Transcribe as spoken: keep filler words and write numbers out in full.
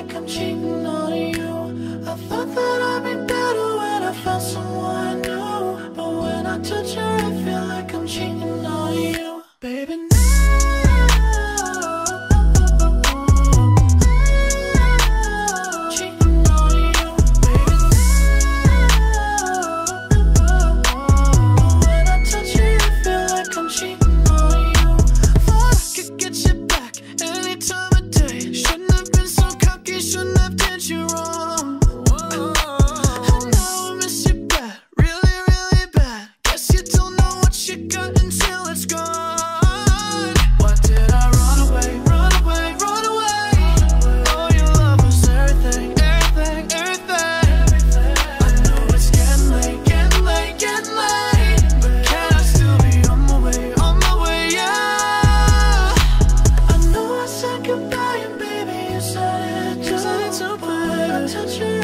like I'm cheating on you. I thought that I'd be better when I found someone new, but when I touch her I feel like I'm cheating on you. Baby, now cheating on you. Baby, now when I touch you I feel like I'm cheating on you. Thought I could get you back any time of day. Shouldn't have been so cocky, shouldn't have did you wrong. And now I miss you bad, really, really bad. Guess you don't know what you got until it's gone. Why did I run away, run away, run away? Oh, your love was everything, everything, everything. I know it's getting late, getting late, getting late, but can I still be on my way, on my way, yeah. I know I said goodbye and baby you said it too, but when I touch you